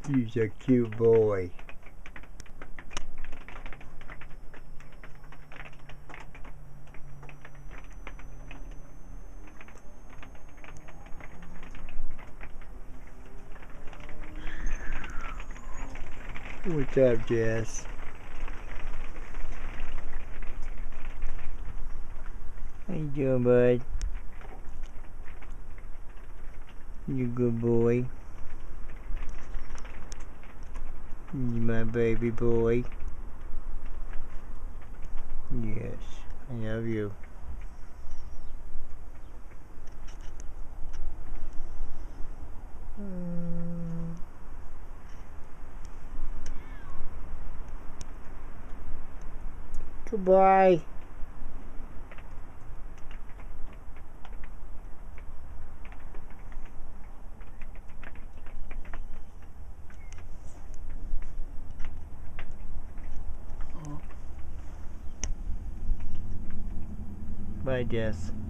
He's a cute boy. What's up, Jess? How you doing, bud? You good boy? You my baby boy? Yes, I love you. Goodbye. Bye, Jess.